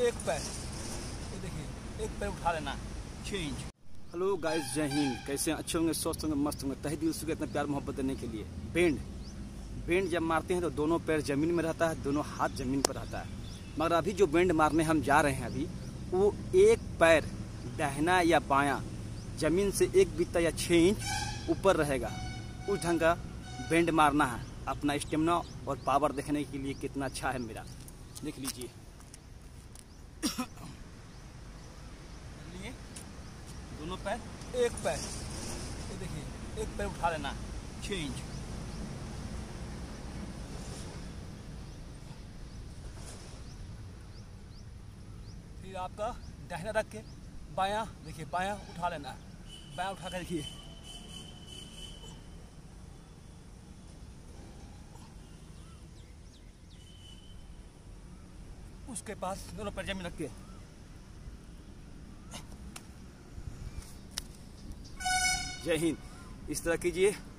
एक पैर, ये देखिए एक पैर उठा लेना, चेंज। हेलो गाइस, जय हिंद। कैसे हैं? अच्छे होंगे, स्वस्थ होंगे, मस्त होंगे। तहे दिल से इतना प्यार मोहब्बत देने के लिए। बेंड जब मारते हैं तो दोनों पैर जमीन में रहता है, दोनों हाथ जमीन पर रहता है। मगर अभी जो बेंड मारने हम जा रहे हैं अभी, वो एक पैर दाहिना या बायां जमीन से 1 बित्ता या 6 इंच ऊपर रहेगा। उस ढंग का बेंड मारना है। अपना स्टेमिना और पावर देखने के लिए कितना अच्छा है मेरा, देख लीजिए। दोनों पैर, एक पैर, ये देखिए एक पैर उठा लेना, चेंज। फिर आपका दाहिना रख के बायां, देखिए बायां उठा लेना है, बायां उठा कर देखिए। उसके पास दोनों पैर जमीन रख के जय हिंद। इस तरह कीजिए।